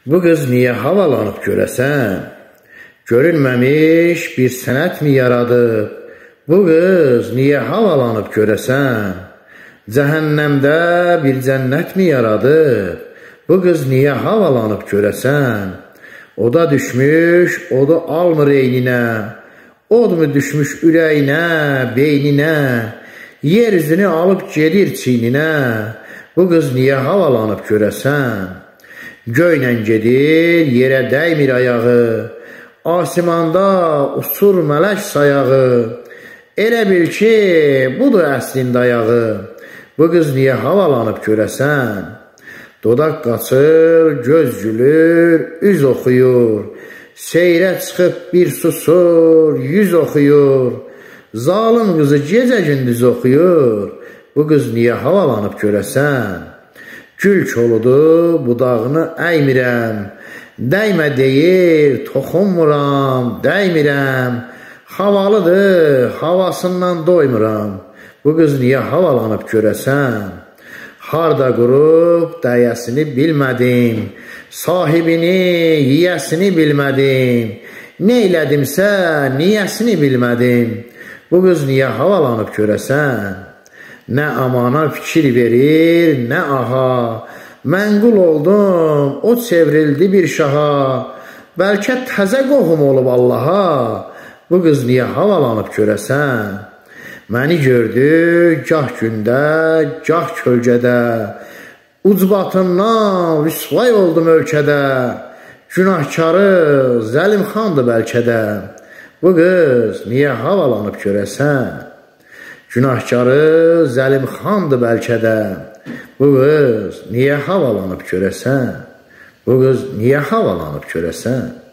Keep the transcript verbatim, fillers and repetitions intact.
Bu qız niyə havalanıb görəsən? Görünməmiş bir sənət mi yaradıb? Bu qız niyə havalanıb görəsən? Cəhənnəmdə bir cənnət mi yaradıb? Bu qız niyə havalanıb görəsən? O da düşmüş, o da almır eyninə. Od mu düşmüş ürəyinə, beyninə? Yer üzünü alıb gedir çiyninə. Bu qız niyə havalanıb görəsən? Göylə gedir, yerə dəymir ayağı. Asimanda uçur mələk sayağı. Elə bil ki, budur əslində ayağı. Bu qız niyə havalanıb görəsən? Dodaq qaçır, göz gülür, üz oxuyur. Seyrə çıxıb bir susur, yüz oxuyur. Zalım qızı gecə gündüz oxuyur. Bu qız niyə havalanıb görəsən? Gül koludur, budağını əymirəm. Dəymə deyir, toxunmuram, dəymirəm. Havalıdır, havasından doymuram. Bu qız niyə havalanıb görəsən? Harda qurub, dəyəsini bilmədim. Sahibini, yiyəsini bilmədim. Neylədimsə, niyəsini bilmədim. Bu qız niyə havalanıb görəsən? Nə amana fikir verir, nə aha. Mənqul oldum, o çevrildi bir şaha. Bəlkə təzə qohum olub Allaha. Bu qız niyə havalanıb görəsən? Məni gördü, gah gündə, gah kölgədə. Ucbatından rüsvay oldum ölkədə. Günahkarı Zəlimxandır bəlkə də. Bu qız niyə havalanıb görəsən? Günahkarı Zəlimxandır bəlkə də. Bu qız niyə havalanıb görəsən? Bu qız niyə havalanıb görəsən?